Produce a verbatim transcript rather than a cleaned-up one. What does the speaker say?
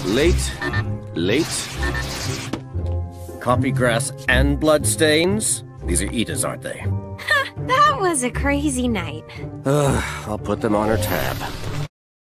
Late, late. Coffee grass and bloodstains. These are Ida's, aren't they? That was a crazy night. Uh, I'll put them on her tab.